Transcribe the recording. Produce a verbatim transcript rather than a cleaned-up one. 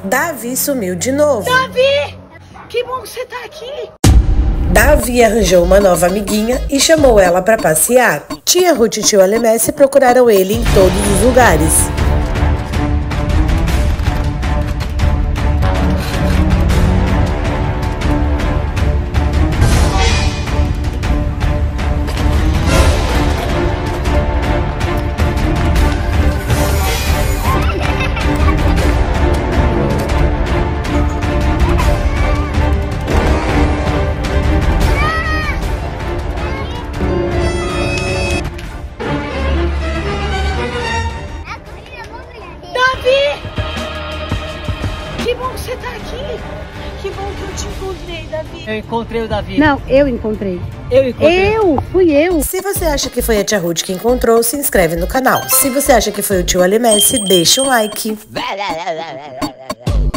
Davi sumiu de novo. Davi! Que bom que você tá aqui! Davi arranjou uma nova amiguinha e chamou ela para passear. Tia Ruth e tio Alemesse procuraram ele em todos os lugares. Que bom que você tá aqui. Que bom que eu te encontrei, Davi. Eu encontrei o Davi. Não, eu encontrei. Eu encontrei. Eu, fui eu. Se você acha que foi a tia Ruth que encontrou, se inscreve no canal. Se você acha que foi o tio Alemesse, deixa um like.